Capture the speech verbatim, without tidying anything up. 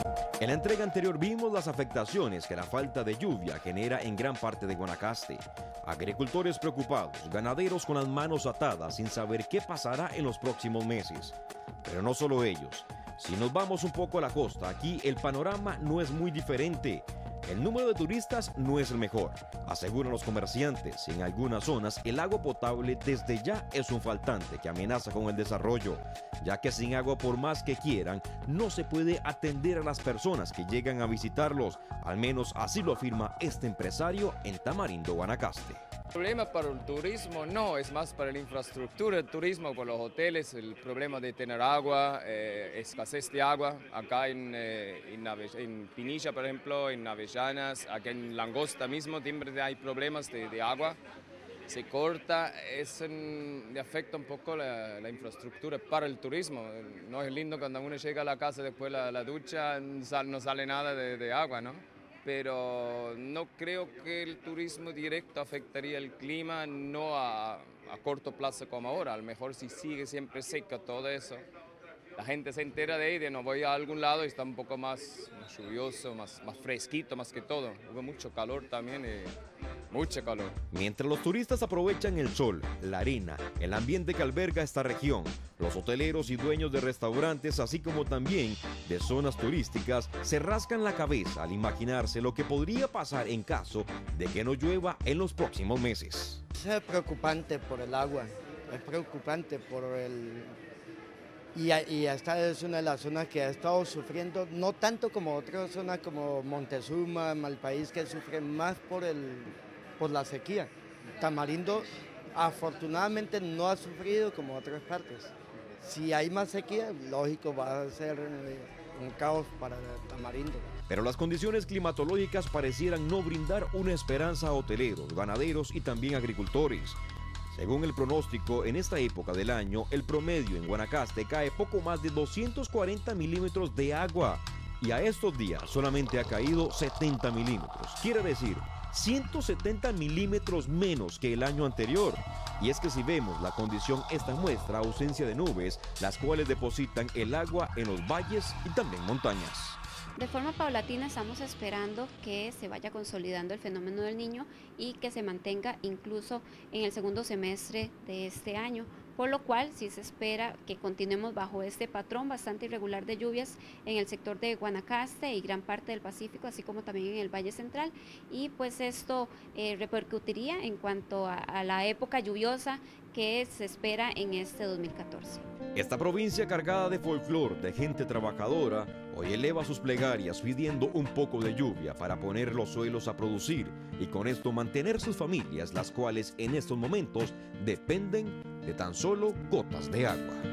En la entrega anterior vimos las afectaciones que la falta de lluvia genera en gran parte de Guanacaste. Agricultores preocupados, ganaderos con las manos atadas sin saber qué pasará en los próximos meses. Pero no solo ellos. Si nos vamos un poco a la costa, aquí el panorama no es muy diferente. El número de turistas no es el mejor, aseguran los comerciantes. En algunas zonas el agua potable desde ya es un faltante que amenaza con el desarrollo, ya que sin agua por más que quieran, no se puede atender a las personas que llegan a visitarlos. Al menos así lo afirma este empresario en Tamarindo, Guanacaste. El problema para el turismo no, es más para la infraestructura del turismo, por los hoteles, el problema de tener agua, eh, escasez de agua. Acá en, eh, en, en Pinilla, por ejemplo, en Avellanas, acá en Langosta mismo, siempre hay problemas de, de agua. Se corta, eso le afecta un poco la, la infraestructura para el turismo. No es lindo cuando uno llega a la casa después de la, la ducha, no sale nada de, de agua, ¿no? Pero no creo que el turismo directo afectaría el clima, no a, a corto plazo como ahora. A lo mejor si sigue siempre seco todo eso, la gente se entera de ahí, de no voy a algún lado y está un poco más, más lluvioso, más, más fresquito más que todo. Hubo mucho calor también, y mucho calor. Mientras los turistas aprovechan el sol, la arena, el ambiente que alberga esta región, los hoteleros y dueños de restaurantes, así como también de zonas turísticas, se rascan la cabeza al imaginarse lo que podría pasar en caso de que no llueva en los próximos meses. Es preocupante por el agua, es preocupante por el... Y, y esta es una de las zonas que ha estado sufriendo, no tanto como otras zonas como Montezuma, Malpaís, que sufren más por, el, por la sequía. Tamarindo afortunadamente no ha sufrido como otras partes. Si hay más sequía, lógico, va a ser un caos para Tamarindo. Pero las condiciones climatológicas parecieran no brindar una esperanza a hoteleros, ganaderos y también agricultores. Según el pronóstico, en esta época del año, el promedio en Guanacaste cae poco más de doscientos cuarenta milímetros de agua. Y a estos días solamente ha caído setenta milímetros. Quiere decir, ciento setenta milímetros menos que el año anterior. Y es que si vemos la condición, esta muestra ausencia de nubes, las cuales depositan el agua en los valles y también montañas. De forma paulatina estamos esperando que se vaya consolidando el fenómeno del Niño y que se mantenga incluso en el segundo semestre de este año, por lo cual sí se espera que continuemos bajo este patrón bastante irregular de lluvias en el sector de Guanacaste y gran parte del Pacífico, así como también en el Valle Central, y pues esto eh, repercutiría en cuanto a, a la época lluviosa que se espera en este dos mil catorce. Esta provincia cargada de folclor, de gente trabajadora, hoy eleva sus plegarias pidiendo un poco de lluvia para poner los suelos a producir y con esto mantener sus familias, las cuales en estos momentos dependen de tan solo gotas de agua.